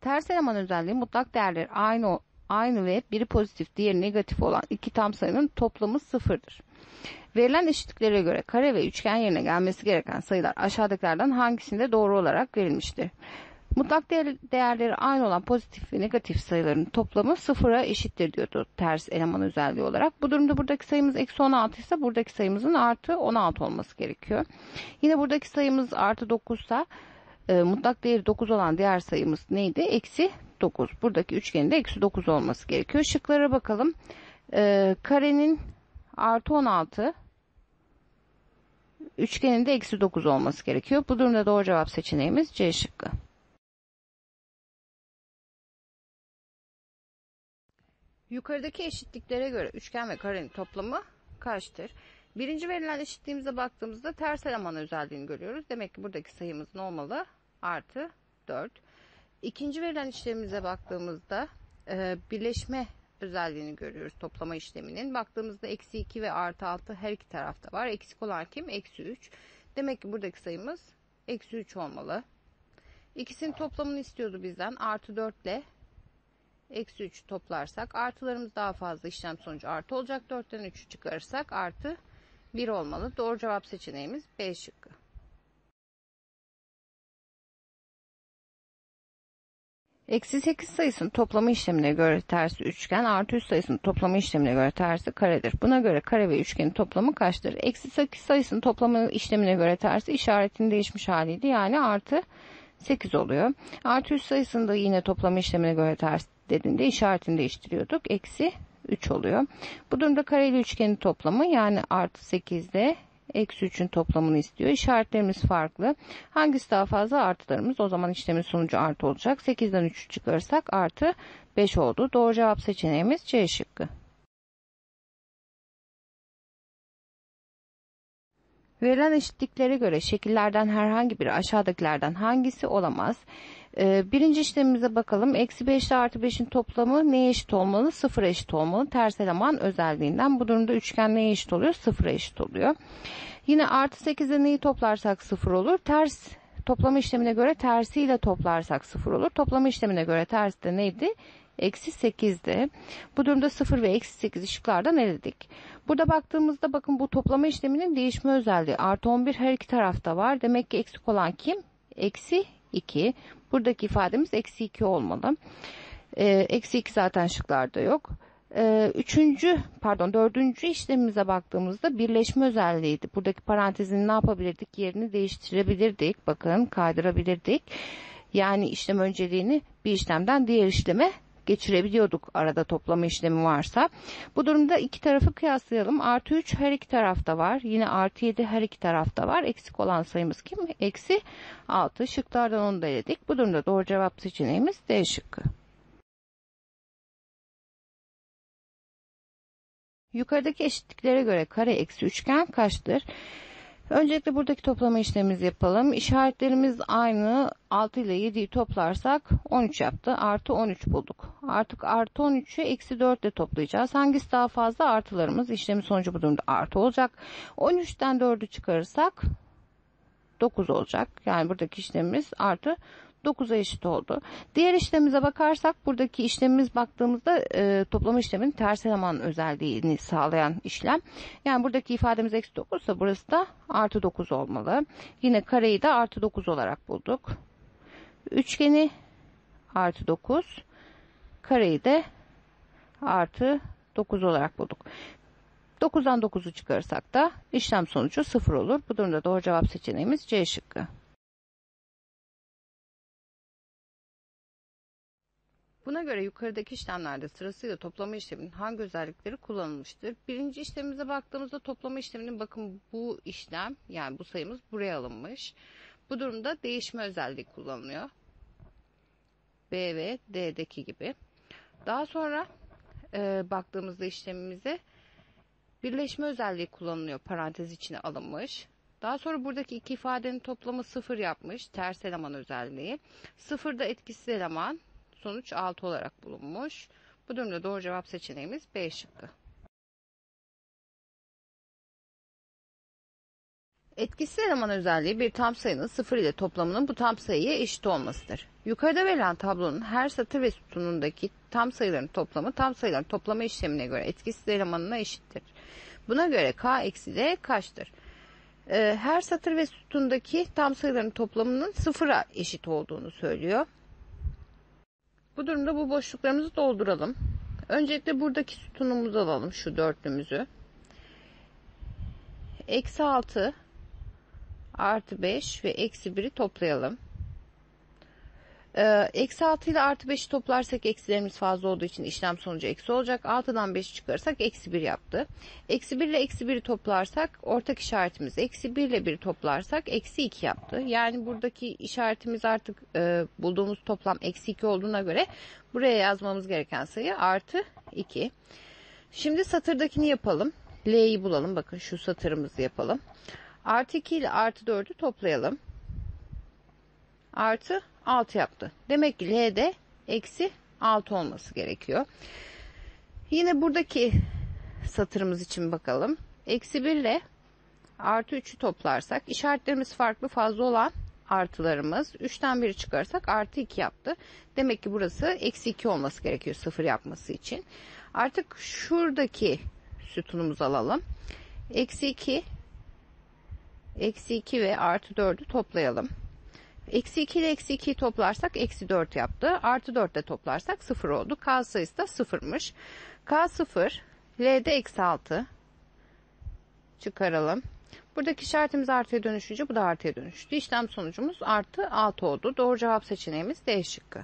ters eleman özelliği mutlak değerleri aynı ve biri pozitif diğeri negatif olan iki tam sayının toplamı sıfırdır. Verilen eşitliklere göre kare ve üçgen yerine gelmesi gereken sayılar aşağıdakilerden hangisinde doğru olarak verilmiştir? Mutlak değerleri aynı olan pozitif ve negatif sayıların toplamı sıfıra eşittir diyordu ters eleman özelliği olarak. Bu durumda buradaki sayımız eksi 16 ise buradaki sayımızın artı 16 olması gerekiyor. Yine buradaki sayımız artı 9 ise mutlak değeri 9 olan diğer sayımız neydi? Eksi 9. Buradaki üçgenin de eksi 9 olması gerekiyor. Şıklara bakalım. Karenin artı 16, üçgenin de eksi 9 olması gerekiyor. Bu durumda doğru cevap seçeneğimiz C şıkkı. Yukarıdaki eşitliklere göre üçgen ve karenin toplamı kaçtır? Birinci verilen eşitliğimize baktığımızda ters eleman özelliğini görüyoruz. Demek ki buradaki sayımız ne olmalı? Artı 4. İkinci verilen işlemimize baktığımızda birleşme özelliğini görüyoruz toplama işleminin. Baktığımızda eksi 2 ve artı 6 her iki tarafta var. Eksik olan kim? Eksi 3. Demek ki buradaki sayımız eksi 3 olmalı. İkisinin toplamını istiyordu bizden. Artı 4 ile eksi 3 toplarsak artılarımız daha fazla, işlem sonucu artı olacak. 4'ten 3'ü çıkarırsak artı 1 olmalı. Doğru cevap seçeneğimiz B şıkkı. Eksi 8 sayısının toplama işlemine göre tersi üçgen, artı 3 sayısının toplama işlemine göre tersi karedir. Buna göre kare ve üçgenin toplamı kaçtır? Eksi 8 sayısının toplama işlemine göre tersi işaretinin değişmiş haliydi. Yani artı 8 oluyor. Artı 3 sayısında yine toplama işlemine göre ters dediğinde işaretini değiştiriyorduk. Eksi 3 oluyor. Bu durumda kare ile üçgenin toplamı yani artı 8 ile eksi 3'ün toplamını istiyor. İşaretlerimiz farklı. Hangisi daha fazla? Artılarımız. O zaman işlemin sonucu artı olacak. 8'den 3'ü çıkarırsak artı 5 oldu. Doğru cevap seçeneğimiz C şıkkı. Verilen eşitliklere göre şekillerden herhangi biri aşağıdakilerden hangisi olamaz? Birinci işlemimize bakalım. Eksi 5 ile artı 5'in toplamı neye eşit olmalı? Sıfıra eşit olmalı. Ters eleman özelliğinden. Bu durumda üçgen neye eşit oluyor? Sıfıra eşit oluyor. Yine artı 8 ile neyi toplarsak sıfır olur. Ters toplama işlemine göre tersiyle toplarsak sıfır olur. Toplama işlemine göre tersi de neydi? Eksi 8'di. Bu durumda 0 ve eksi 8 şıklardan eledik. Burada baktığımızda bakın bu toplama işleminin değişme özelliği. Artı 11 her iki tarafta var. Demek ki eksik olan kim? Eksi 2. Buradaki ifademiz eksi 2 olmalı. Eksi 2 zaten şıklarda yok. Dördüncü işlemimize baktığımızda birleşme özelliğiydi. Buradaki parantezin ne yapabilirdik? Yerini değiştirebilirdik. Bakın kaydırabilirdik. Yani işlem önceliğini bir işlemden diğer işleme geçirebiliyorduk arada toplama işlemi varsa. Bu durumda iki tarafı kıyaslayalım. Artı 3 her iki tarafta var. Yine artı 7 her iki tarafta var. Eksik olan sayımız kim? Eksi 6. Şıklardan onu da eledik. Bu durumda doğru cevap seçeneğimiz D şıkkı. Yukarıdaki eşitliklere göre kare eksi üçgen kaçtır? Öncelikle buradaki toplama işlemimizi yapalım. İşaretlerimiz aynı. 6 ile 7'yi toplarsak 13 yaptı. Artı 13 bulduk. Artık artı 13'ü eksi 4 ile toplayacağız. Hangisi daha fazla? Artılarımız. İşlemin sonucu bu durumda artı olacak. 13'ten 4'ü çıkarırsak 9 olacak. Yani buradaki işlemimiz artı 9'a eşit oldu. Diğer işlemimize bakarsak buradaki işlemimiz baktığımızda toplama işleminin ters eleman özelliğini sağlayan işlem. Yani buradaki ifademiz eksi 9 ise burası da artı 9 olmalı. Yine kareyi de artı 9 olarak bulduk. Üçgeni artı 9, kareyi de artı 9 olarak bulduk. 9'dan 9'u çıkarırsak da işlem sonucu 0 olur. Bu durumda doğru cevap seçeneğimiz C şıkkı. Buna göre yukarıdaki işlemlerde sırasıyla toplama işleminin hangi özellikleri kullanılmıştır? Birinci işlemimize baktığımızda toplama işleminin bakın bu işlem yani bu sayımız buraya alınmış. Bu durumda değişme özelliği kullanılıyor. B ve D'deki gibi. Daha sonra baktığımızda işlemimize birleşme özelliği kullanılıyor. Parantez içine alınmış. Daha sonra buradaki iki ifadenin toplamı 0 yapmış. Ters eleman özelliği. 0'da etkisiz eleman. Sonuç 6 olarak bulunmuş. Bu durumda doğru cevap seçeneğimiz B şıkkı. Etkisiz eleman özelliği bir tam sayının sıfır ile toplamının bu tam sayıya eşit olmasıdır. Yukarıda verilen tablonun her satır ve sütunundaki tam sayıların toplamı tam sayıların toplama işlemine göre etkisiz elemanına eşittir. Buna göre k eksi d kaçtır? Her satır ve sütundaki tam sayıların toplamının sıfıra eşit olduğunu söylüyor. Bu durumda bu boşluklarımızı dolduralım. Öncelikle buradaki sütunumuzu alalım, şu dörtlümüzü. Eksi 6 artı 5 ve eksi 1'i toplayalım. Eksi 6 ile artı 5'i toplarsak eksilerimiz fazla olduğu için işlem sonucu eksi olacak. 6'dan 5'i çıkarırsak eksi 1 yaptı. Eksi 1 ile eksi 1'i toplarsak ortak işaretimiz eksi 1 ile 1'i toplarsak eksi 2 yaptı. Yani buradaki işaretimiz artık bulduğumuz toplam eksi 2 olduğuna göre buraya yazmamız gereken sayı artı 2. Şimdi satırdakini yapalım. L'yi bulalım. Bakın şu satırımızı yapalım. Artı 2 ile artı 4'ü toplayalım. Artı 6 yaptı. Demek ki L'de eksi 6 olması gerekiyor. Yine buradaki satırımız için bakalım. Eksi 1 ile artı 3'ü toplarsak işaretlerimiz farklı, fazla olan artılarımız. 3'ten 1'i çıkarsak artı 2 yaptı. Demek ki burası eksi 2 olması gerekiyor sıfır yapması için. Artık şuradaki sütunumuzu alalım. Eksi 2 ve artı 4'ü toplayalım. Eksi 2 ile eksi 2'yi toplarsak eksi 4 yaptı. Artı 4 ile toplarsak 0 oldu. K sayısı da 0'mış. K 0. L'de eksi 6. Çıkaralım. Buradaki işaretimiz artıya dönüşünce bu da artıya dönüştü. İşlem sonucumuz artı 6 oldu. Doğru cevap seçeneğimiz D şıkkı.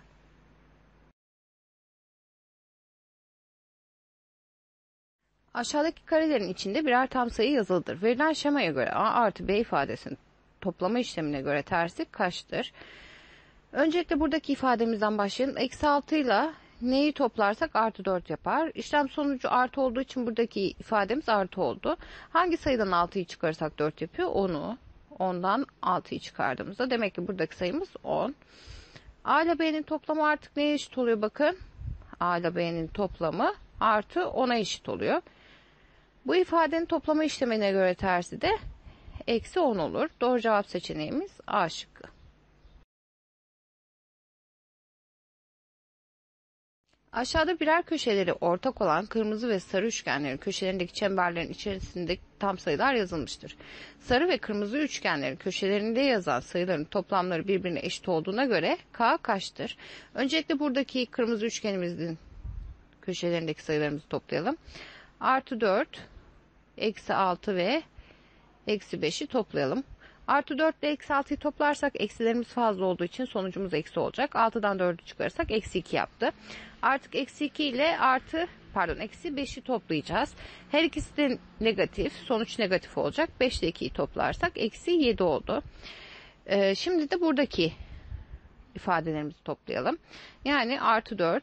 Aşağıdaki karelerin içinde birer tam sayı yazılıdır. Verilen şemaya göre A artı B ifadesinin toplama işlemine göre tersi kaçtır? Öncelikle buradaki ifademizden başlayalım. Eksi 6 ile neyi toplarsak artı 4 yapar. İşlem sonucu artı olduğu için buradaki ifademiz artı oldu. Hangi sayıdan 6'yı çıkarırsak 4 yapıyor? 10'u. 10'dan 6'yı çıkardığımızda demek ki buradaki sayımız 10. A ile B'nin toplamı artık neye eşit oluyor? Bakın. A ile B'nin toplamı artı 10'a eşit oluyor. Bu ifadenin toplama işlemine göre tersi de eksi 10 olur. Doğru cevap seçeneğimiz A şıkkı. Aşağıda birer köşeleri ortak olan kırmızı ve sarı üçgenlerin köşelerindeki çemberlerin içerisinde tam sayılar yazılmıştır. Sarı ve kırmızı üçgenlerin köşelerinde yazan sayıların toplamları birbirine eşit olduğuna göre K kaçtır? Öncelikle buradaki kırmızı üçgenimizin köşelerindeki sayılarımızı toplayalım. Artı 4, eksi 6 ve eksi 5'i toplayalım. Artı 4 ile eksi 6'yı toplarsak eksilerimiz fazla olduğu için sonucumuz eksi olacak. 6'dan 4'ü çıkarırsak eksi 2 yaptı. Artık eksi 2 ile eksi 5'i toplayacağız. Her ikisi de negatif. Sonuç negatif olacak. 5 ile 2'yi toplarsak eksi 7 oldu. Şimdi de buradaki ifadelerimizi toplayalım. Yani artı 4,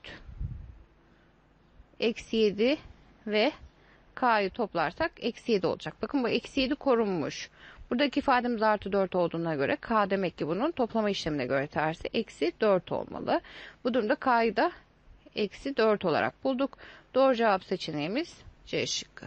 eksi 7 ve K'yı toplarsak eksi 7 olacak. Bakın bu eksi 7 korunmuş. Buradaki ifademiz artı 4 olduğuna göre K demek ki bunun toplama işlemine göre tersi eksi 4 olmalı. Bu durumda K'yı da eksi 4 olarak bulduk. Doğru cevap seçeneğimiz C şıkkı.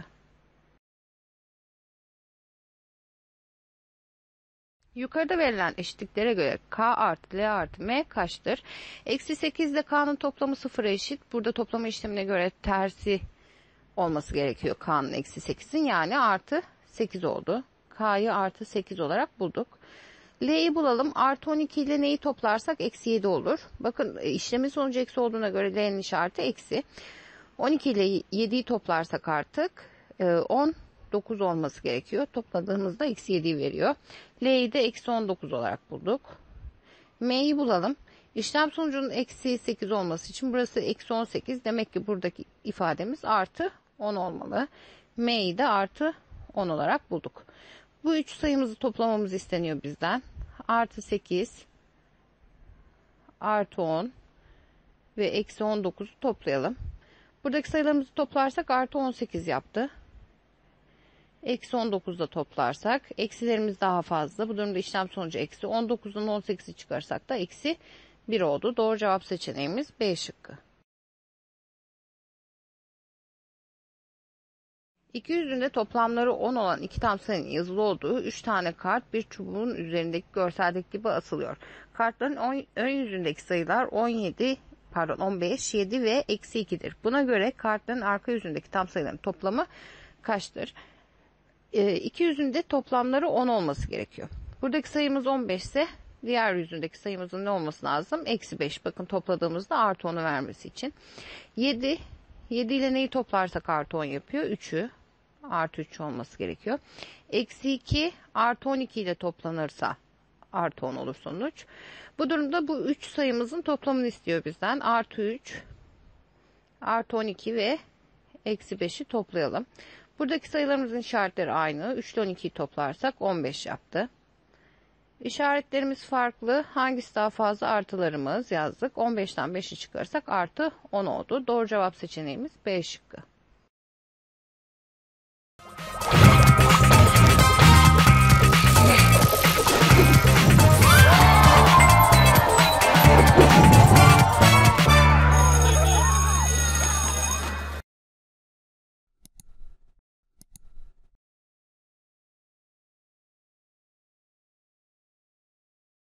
Yukarıda verilen eşitliklere göre K artı L artı M kaçtır? Eksi 8 ile K'nın toplamı 0'a eşit. Burada toplama işlemine göre tersi olması gerekiyor K'nın eksi 8'in, yani artı 8 oldu. K'yı artı 8 olarak bulduk. L'yi bulalım. Artı 12 ile neyi toplarsak eksi 7 olur. Bakın işlemin sonucu eksi olduğuna göre L'nin işareti eksi. 12 ile 7'yi toplarsak artık 19 olması gerekiyor. Topladığımızda eksi 7'yi veriyor. L'yi de eksi 19 olarak bulduk. M'yi bulalım. İşlem sonucunun eksi 8 olması için burası eksi 18. Demek ki buradaki ifademiz artı 10 olmalı. M'yi de artı 10 olarak bulduk. Bu üç sayımızı toplamamız isteniyor bizden. Artı 8, artı 10 ve eksi 19'u toplayalım. Buradaki sayılarımızı toplarsak artı 18 yaptı. Eksi 19'da toplarsak eksilerimiz daha fazla. Bu durumda işlem sonucu eksi 19'dan 18'i çıkarsak da eksi 1 oldu. Doğru cevap seçeneğimiz B şıkkı. İki yüzünde toplamları 10 olan iki tam sayının yazılı olduğu 3 tane kart bir çubuğun üzerindeki görseldeki gibi asılıyor. Kartların ön yüzündeki sayılar 15, 7 ve eksi 2'dir. Buna göre kartların arka yüzündeki tam sayıların toplamı kaçtır? İki yüzünde toplamları 10 olması gerekiyor. Buradaki sayımız 15 ise diğer yüzündeki sayımızın ne olması lazım? Eksi 5. Bakın topladığımızda artı 10'u vermesi için. 7 ile neyi toplarsak artı 10 yapıyor? 3'ü. Artı 3 olması gerekiyor. Eksi 2 artı 12 ile toplanırsa artı 10 olur sonuç. Bu durumda bu 3 sayımızın toplamını istiyor bizden. Artı 3, artı 12 ve eksi 5'i toplayalım. Buradaki sayılarımızın işaretleri aynı. 3 ile 12'yi toplarsak 15 yaptı. İşaretlerimiz farklı. Hangisi daha fazla artılarımız yazdık. 15'ten 5'i çıkarırsak artı 10 oldu. Doğru cevap seçeneğimiz B şıkkı.